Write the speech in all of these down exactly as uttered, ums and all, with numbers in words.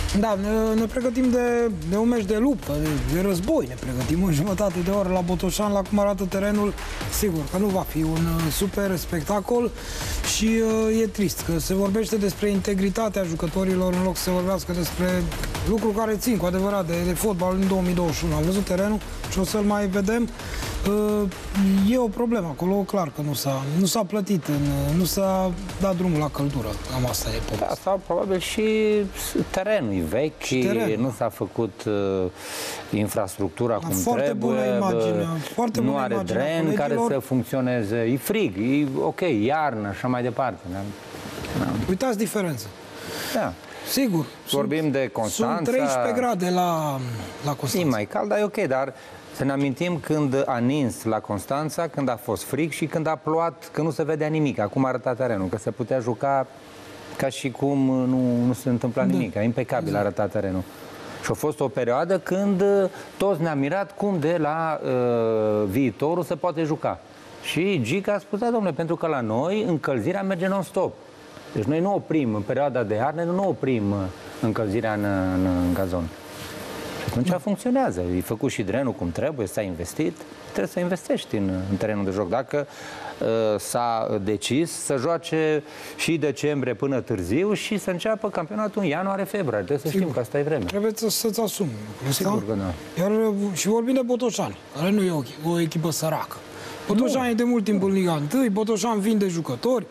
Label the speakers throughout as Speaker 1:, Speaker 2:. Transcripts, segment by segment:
Speaker 1: Da, ne, ne pregătim de, de un meci de luptă, de, de război, ne pregătim în jumătate de oră la Botoșani, la cum arată terenul, sigur că nu va fi un uh, super spectacol și uh, e trist că se vorbește despre integritatea jucătorilor în loc să se vorbească despre lucruri care țin cu adevărat de, de fotbal în două mii douăzeci și unu. Am văzut terenul și o să-l mai vedem. Uh, e o problemă acolo, clar că nu s-a nu s-a plătit, în, nu s-a dat drumul la căldură, cam asta e povestea.
Speaker 2: Da, sau probabil și terenul e vechi, și teren. Nu s-a făcut uh, infrastructura cum
Speaker 1: foarte
Speaker 2: trebuie,
Speaker 1: bună imagine, foarte
Speaker 2: nu
Speaker 1: bună
Speaker 2: are
Speaker 1: imagine
Speaker 2: dren care să funcționeze, e frig, e ok, iarnă, așa mai departe. Da? Da.
Speaker 1: Uitați diferența.
Speaker 2: Da.
Speaker 1: Sigur.
Speaker 2: Vorbim
Speaker 1: sunt,
Speaker 2: de Constanța.
Speaker 1: Sunt treisprezece grade la, la Constanța.
Speaker 2: E mai cald, dar e ok, dar să ne amintim când a nins la Constanța, când a fost frig și când a plouat, când nu se vedea nimic. Acum arăta terenul, că se putea juca ca și cum nu, nu se întâmpla nimic. Da. Impecabil exact. Arăta terenul. Și a fost o perioadă când toți ne-am mirat cum de la uh, viitorul se poate juca. Și Gica a spus, da, domnule, pentru că la noi încălzirea merge non-stop. Deci noi nu oprim, în perioada de iarnă, nu oprim încălzirea în, în, în gazon. Și atunci da. Funcționează. E făcut și drenul cum trebuie, s-a investit. Trebuie să investești în, în terenul de joc. Dacă uh, s-a decis să joace și decembrie până târziu și să înceapă campionatul în ianuarie-februarie. Trebuie să Sigur. Știm că asta e vreme.
Speaker 1: Trebuie să-ți asumi.
Speaker 2: Sigur că da.
Speaker 1: Iar și vorbim de Botoșani, care nu e o, o echipă săracă. Botoșani e de mult timp în Liga unu, Botoșani vinde jucători,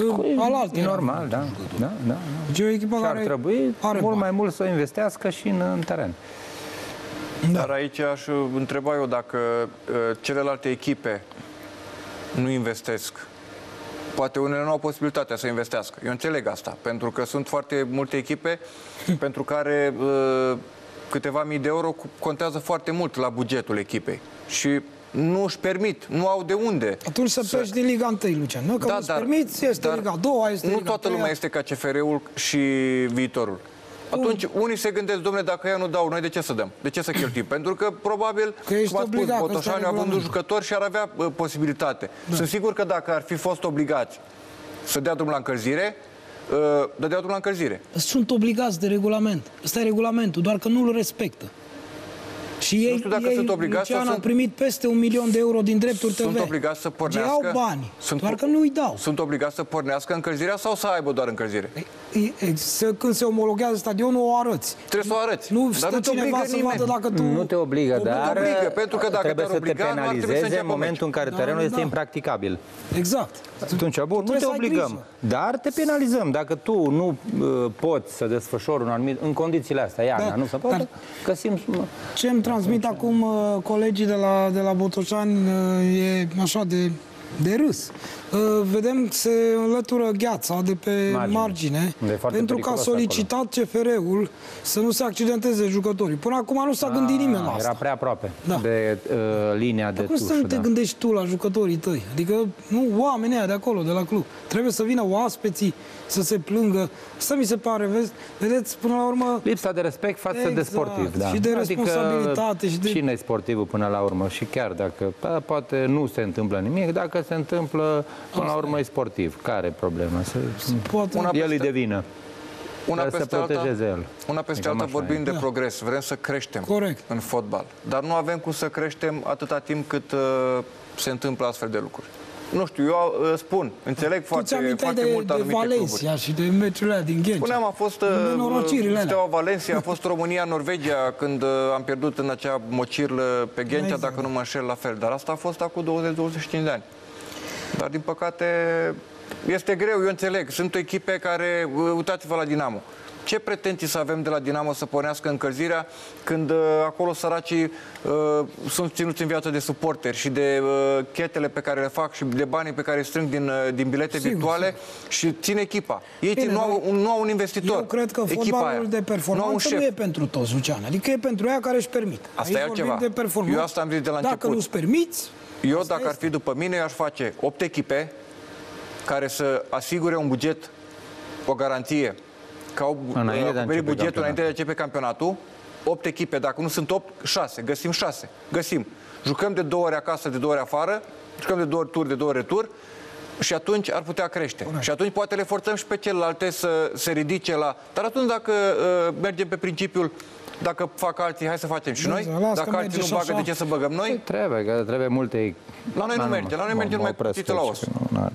Speaker 2: e normal, da. Da, da, da.
Speaker 1: Deci e o echipă
Speaker 2: și
Speaker 1: care
Speaker 2: ar trebui
Speaker 1: are
Speaker 2: mult
Speaker 1: bani.
Speaker 2: mai mult să investească și în, în teren.
Speaker 3: Da. Dar aici aș întreba eu dacă uh, celelalte echipe nu investesc. Poate unele nu au posibilitatea să investească. Eu înțeleg asta, pentru că sunt foarte multe echipe pentru care uh, câteva mii de euro contează foarte mult la bugetul echipei. Și nu își permit, nu au de unde.
Speaker 1: Atunci să, să... pleci din Liga unu, Lucian. Nu, că da, nu-ți permiți, este dar Liga a doua, este
Speaker 3: nu
Speaker 1: Liga
Speaker 3: toată lumea este ca C F R-ul și viitorul. Atunci,
Speaker 1: Bun.
Speaker 3: unii se gândesc, domnule, dacă ea nu dau, noi de ce să dăm? De ce să cheltuim? Pentru că, probabil,
Speaker 1: că
Speaker 3: cum ați spus, Botoșani au vândut jucători și ar avea uh, posibilitate. Da. Sunt sigur că dacă ar fi fost obligați să dea drumul la încălzire, uh, dădea drumul la încălzire.
Speaker 1: Sunt obligați de regulament. Ăsta e regulamentul, doar că nu îl respectă. Și ei,
Speaker 3: nu știu dacă
Speaker 1: ei
Speaker 3: sunt obligați
Speaker 1: Lucian,
Speaker 3: să
Speaker 1: au primit peste un milion de euro din drepturi T V.
Speaker 3: Sunt obligați să pornească...
Speaker 1: Ei au bani,
Speaker 3: sunt,
Speaker 1: doar că nu îi dau.
Speaker 3: Sunt obligați să pornească încălzirea sau să aibă doar încălzire?
Speaker 1: E, e, se, când se omologează stadionul, o arăți.
Speaker 3: Trebuie să o arăți.
Speaker 1: Nu
Speaker 3: dar nu te obligă
Speaker 1: să
Speaker 3: nimeni.
Speaker 1: Vadă dacă tu...
Speaker 2: Nu te obligă, dar
Speaker 3: te obligă, pentru că dacă
Speaker 2: trebuie
Speaker 3: te-ar obliga,
Speaker 2: să te penalizeze în momentul în care
Speaker 1: da,
Speaker 2: terenul
Speaker 1: da.
Speaker 2: este impracticabil.
Speaker 1: Exact.
Speaker 2: Atunci, bun, nu te obligăm, dar te penalizăm. Dacă tu nu uh, poți să desfășori un anumit, în condițiile astea, iarna, da, nu se poate, găsim...
Speaker 1: Ce îmi transmit acum uh, colegii de la, de la Botoșani uh, e așa de, de râs. Uh, vedem că se înlătură gheața de pe margine, margine pentru că a solicitat C F R-ul să nu se accidenteze jucătorii. Până acum nu s-a a, gândit nimeni la asta.
Speaker 2: Era prea aproape
Speaker 1: da.
Speaker 2: de uh, linia de
Speaker 1: tușă. Cum să nu te
Speaker 2: da.
Speaker 1: gândești tu la jucătorii tăi? Adică, nu, oamenii aia de acolo, de la club. Trebuie să vină oaspeții să se plângă. Asta mi se pare, vezi? Vedeți, până la urmă...
Speaker 2: Lipsa de respect față
Speaker 1: exact.
Speaker 2: de sportiv. Da.
Speaker 1: Și de responsabilitate.
Speaker 2: Adică,
Speaker 1: și de...
Speaker 2: cine e sportivul până la urmă? Și chiar dacă da, poate nu se întâmplă nimic, dacă se întâmplă, până la urmă e sportiv. Care e problema? Se...
Speaker 1: Poate...
Speaker 2: Una el îi devină.
Speaker 3: Una
Speaker 2: peste
Speaker 3: să
Speaker 2: alta,
Speaker 3: el. Una peste alta vorbim de
Speaker 1: da.
Speaker 3: progres. Vrem să creștem
Speaker 1: Corect.
Speaker 3: în fotbal. Dar nu avem cum să creștem atâta timp cât uh, se întâmplă astfel de lucruri. Nu știu, eu uh, spun, înțeleg tu foarte, foarte
Speaker 1: de,
Speaker 3: mult
Speaker 1: de
Speaker 3: anumite
Speaker 1: Valencia
Speaker 3: cluburi.
Speaker 1: Și de meciurile din Ghencea.
Speaker 3: Spuneam, a fost uh, Steaua Valencia, a fost România-Norvegia când uh, am pierdut în acea mocirlă pe Ghencea, dacă nu mă înșel la fel. Dar asta a fost acum douăzeci douăzeci și cinci de ani. Dar, din păcate, este greu, eu înțeleg. Sunt echipe care, uitați-vă la Dinamo. Ce pretenții să avem de la Dinamo să pornească încălzirea când uh, acolo săracii uh, sunt ținuți în viață de suporteri și de uh, chetele pe care le fac și de banii pe care îi strâng din, uh, din bilete sigur, virtuale sigur. Și țin echipa. Ei Bine, nu, au, un, nu au un investitor.
Speaker 1: Eu cred că fotbalul de performanță nu, nu e pentru toți, Lucian. Adică e pentru ea care își permit.
Speaker 3: Asta e altceva.
Speaker 1: De performanță.
Speaker 3: Eu asta am zis de la
Speaker 1: Dacă
Speaker 3: început.
Speaker 1: nu-ți permiți...
Speaker 3: Eu, dacă ar fi după mine, eu aș face opt echipe care să asigure un buget, o garanție, că au acoperit bugetul înainte de a începe campionatul. opt echipe, dacă nu sunt opt, șase. Găsim șase. Găsim. Jucăm de două ori acasă, de două ori afară, jucăm de două ori tur, de două ori retur. și atunci ar putea crește. Bine. Și atunci poate le forțăm și pe celelalte să se ridice la... Dar atunci dacă uh, mergem pe principiul dacă fac alții, hai să facem și noi. Dacă alții nu bagă, de ce să băgăm noi?
Speaker 2: Trebuie, că trebuie multe...
Speaker 3: La noi nu merge, la noi merge numai cuțită la os.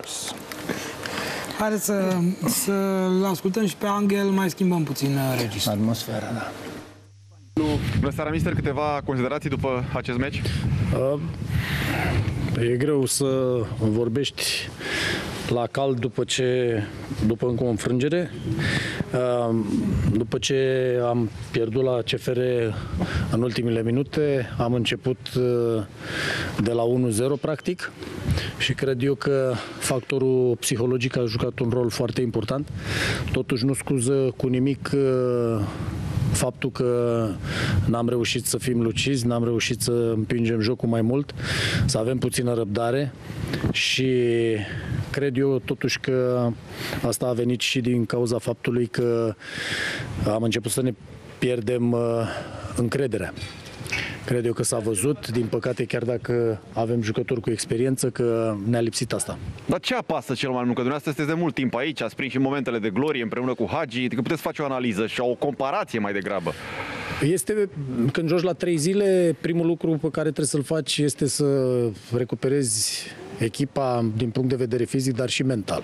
Speaker 1: Haideți să, să-l ascultăm și pe Angel, mai schimbăm puțin registrul.
Speaker 2: Atmosfera, da.
Speaker 4: Bună seara, mister, câteva considerații după acest meci?
Speaker 5: Uh, e greu să vorbești la cald după ce după încă o înfrângere. Uh, după ce am pierdut la C F R în ultimele minute, am început uh, de la unu zero practic și cred eu că factorul psihologic a jucat un rol foarte important. Totuși nu scuză cu nimic uh, faptul că n-am reușit să fim lucizi, n-am reușit să împingem jocul mai mult, să avem puțină răbdare și cred eu totuși că asta a venit și din cauza faptului că am început să ne pierdem încrederea. Cred eu că s-a văzut, din păcate, chiar dacă avem jucători cu experiență, că ne-a lipsit asta.
Speaker 4: Dar ce apasă cel mai mult? Că dumneavoastră sunteți de mult timp aici, ați prins și momentele de glorie împreună cu Hagi, adică puteți face o analiză și o comparație mai degrabă.
Speaker 5: Este, când joci la trei zile, primul lucru pe care trebuie să-l faci este să recuperezi echipa din punct de vedere fizic, dar și mental.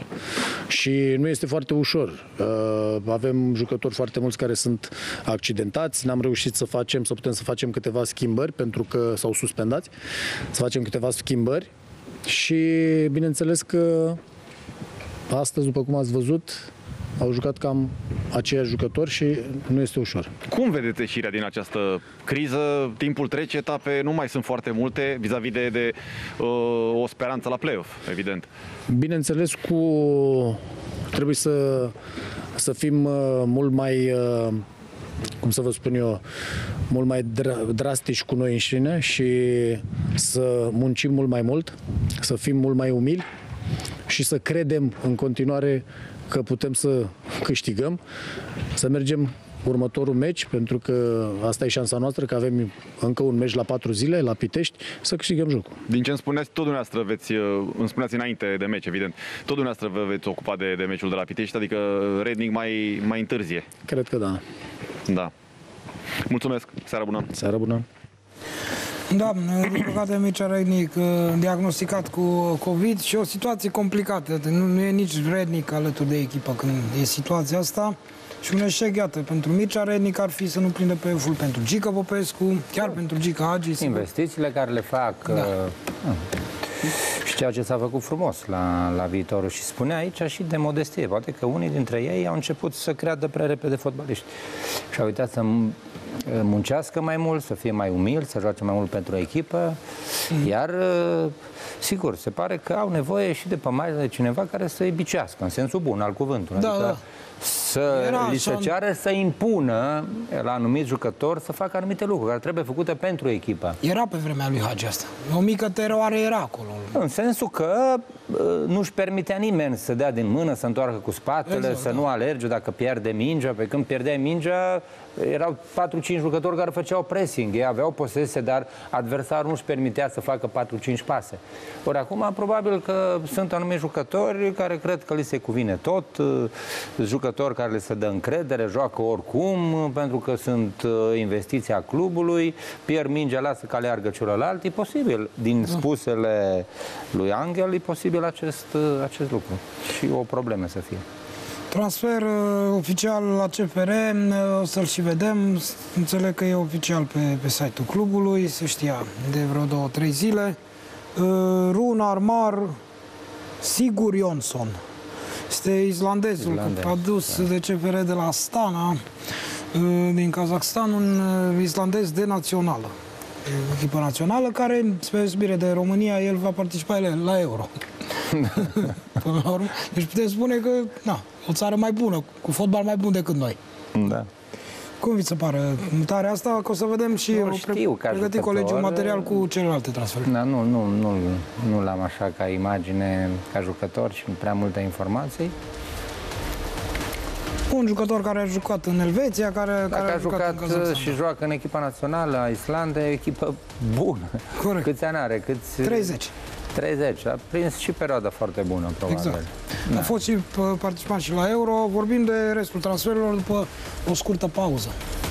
Speaker 5: Și nu este foarte ușor. Avem jucători foarte mulți care sunt accidentați, n-am reușit să facem, să putem să facem câteva schimbări, pentru că s-au suspendați, să facem câteva schimbări și bineînțeles că astăzi, după cum ați văzut, au jucat cam aceiași jucători și nu este ușor.
Speaker 4: Cum vedeți ieșirea din această criză? Timpul trece, etape nu mai sunt foarte multe vis-a-vis de, de uh, o speranță la play-off, evident.
Speaker 5: Bineînțeles, cu trebuie să, să fim uh, mult mai, uh, cum să vă spun eu, mult mai dr- drastici cu noi înșine și să muncim mult mai mult, să fim mult mai umili și să credem în continuare că putem să câștigăm, să mergem următorul meci, pentru că asta e șansa noastră, că avem încă un meci la patru zile, la Pitești, să câștigăm jocul.
Speaker 4: Din ce îmi spuneați, tot dumneavoastră veți, îmi spuneați înainte de meci, evident, tot dumneavoastră vă veți ocupa de, de meciul de la Pitești, adică Rednic mai, mai întârzie.
Speaker 5: Cred că da.
Speaker 4: Da. Mulțumesc, seara bună.
Speaker 5: Seara bună.
Speaker 1: Da, din păcate Mircea Rednic diagnosticat cu COVID și o situație complicată. Nu, nu e nici Rednic alături de echipă când e situația asta. Și un eșec, iată, pentru Mircea Rednic ar fi să nu prindă pe full pentru Gică Popescu, chiar pentru Gică Hagi.
Speaker 2: Investițiile care le fac da. uh, și ceea ce s-a făcut frumos la, la viitorul. Și spunea aici și de modestie. Poate că unii dintre ei au început să creadă prea repede fotbaliști. Și au uitat să muncească mai mult, să fie mai umil, să joace mai mult pentru echipă. Mm. Iar, sigur, se pare că au nevoie și de pe mai de cineva care să-i bicească, în sensul bun al cuvântului.
Speaker 1: Da,
Speaker 2: adică
Speaker 1: da.
Speaker 2: să Era li se ceară să impună la anumit jucător să facă anumite lucruri care trebuie făcute pentru echipă.
Speaker 1: Era pe vremea lui Hagi asta. O mică teroare era acolo.
Speaker 2: În sensul că nu-și permitea nimeni să dea din mână, să întoarcă cu spatele, exact, să da. nu alerge dacă pierde mingea. Pe când pierdeai mingea, erau patru cinci jucători care făceau pressing. Ei aveau posesie, dar adversarul nu-și permitea să facă patru cinci pase. Ori acum, probabil că sunt anumiți jucători care cred că li se cuvine tot, jucători care le se dă încredere, joacă oricum, pentru că sunt investiția clubului, pierd mingea, lasă că aleargă celălalt. E posibil, din spusele lui Angel, e posibil acest, acest lucru. Și o problemă să fie.
Speaker 1: Transfer uh, oficial la C F R, uh, o să-l și vedem. Înțeleg că e oficial pe, pe site-ul clubului, se știa de vreo două, trei zile. Uh, Runar Mar Sigurjonsson. Este islandezul, Islandez, adus da. de C F R de la Astana, uh, din Kazakhstan, un uh, islandez de națională. Echipă națională care, spre deosebire de România, el va participa la Euro. Până la urmă. Deci putem spune că, na, o țară mai bună, cu fotbal mai bun decât noi.
Speaker 2: Da.
Speaker 1: Cum vi se pare mutarea asta? Că o să vedem și
Speaker 2: nu știu,
Speaker 1: pre pregăti colegiul material cu celelalte transferuri.
Speaker 2: Da, nu, nu, nu, nu l-am așa ca imagine, ca jucător și prea multe informații.
Speaker 1: Un jucător care a jucat în Elveția, care,
Speaker 2: Dacă
Speaker 1: care a,
Speaker 2: a jucat, jucat și joacă în echipa națională a Islandei, echipă bună.
Speaker 1: Corect.
Speaker 2: Câți ani are? Câți...
Speaker 1: treizeci.
Speaker 2: treizeci, a prins și perioada foarte bună, probabil.
Speaker 1: Exact.
Speaker 2: Da.
Speaker 1: A fost și participat și la Euro. Vorbim de restul transferurilor după o scurtă pauză.